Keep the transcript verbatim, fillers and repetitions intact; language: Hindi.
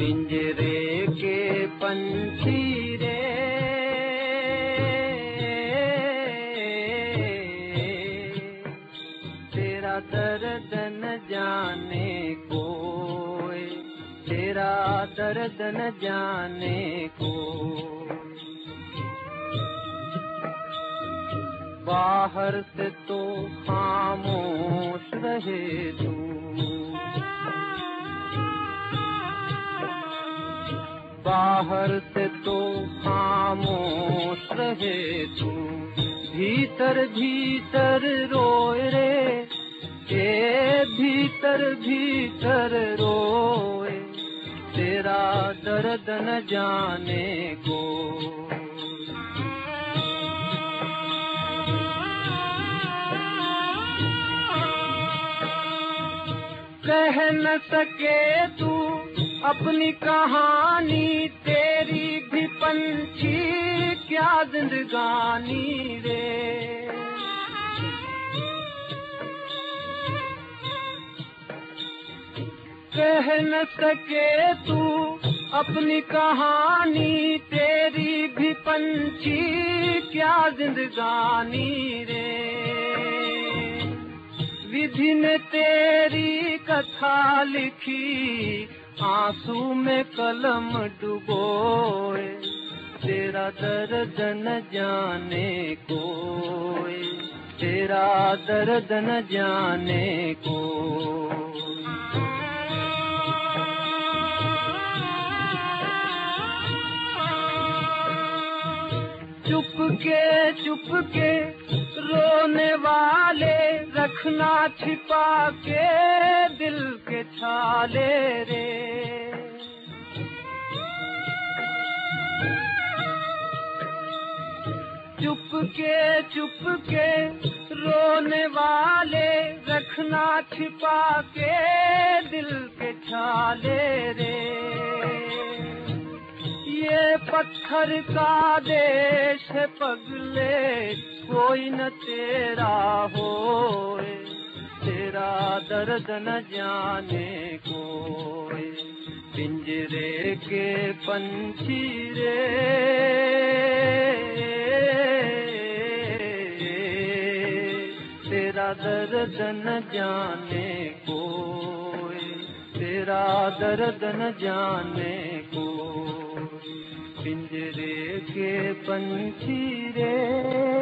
पिंजरे के पंछी रे, तेरा दर्द न जाने कोई, तेरा दर्द न जाने को। बाहर से तो खामोश रहे तू, बाहर से तो खामोश रहे तू, भीतर भीतर रोए रे, ए भीतर भीतर रोए, तेरा दर्द न जाने को। कह न सके तू अपनी कहानी, तेरी भी पंछी क्या जिंदगानी रे। कह न सके तू अपनी कहानी, तेरी भी पंछी क्या जिंदगानी रे। विधि ने तेरी कथा लिखी, आंसू में कलम डुबोए, तेरा दर्द न जाने कोई, तेरा दर्द न जाने को। चुपके चुपके रोने वाले, रखना छिपा के दिल के छाले रे। चुपके चुपके रोने वाले, रखना छिपा के दिल के छाले रे। ये पत्थर का देश है पगले, कोई न तेरा होए, तेरा दर्द न जाने कोई। पिंजरे के पंछी रे, तेरा दर्द न जाने कोई, तेरा दर्द न जाने को। पिंजरे के पंछी रे।